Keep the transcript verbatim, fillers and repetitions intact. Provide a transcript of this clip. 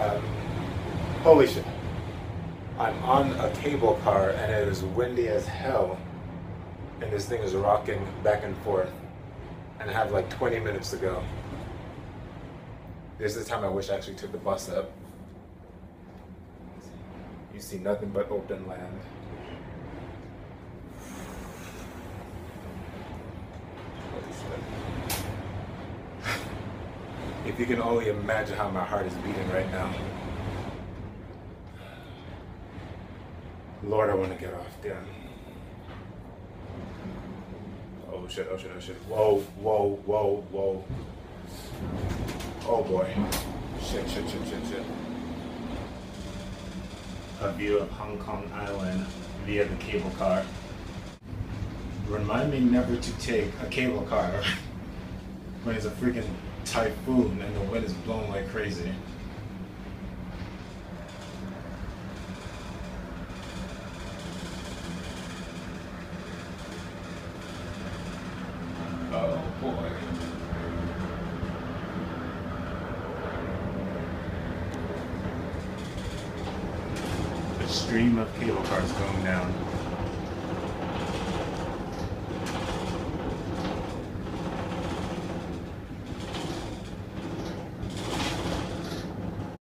Um, holy shit. I'm on a cable car and it is windy as hell. And this thing is rocking back and forth. And I have like twenty minutes to go. This is the time I wish I actually took the bus up. You see nothing but open land. Holy shit. If you can only imagine how my heart is beating right now. Lord, I want to get off, damn. Oh shit, oh shit, oh shit. Whoa, whoa, whoa, whoa. Oh boy. Shit, shit, shit, shit, shit. A view of Hong Kong Island via the cable car. Remind me never to take a cable car when it's a freaking typhoon and the wind is blowing like crazy. Oh boy. The stream of cable cars going down.